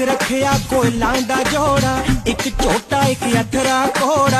रखिया कोई लांडा जोड़ा, एक झोटा एक अथरा घोड़ा।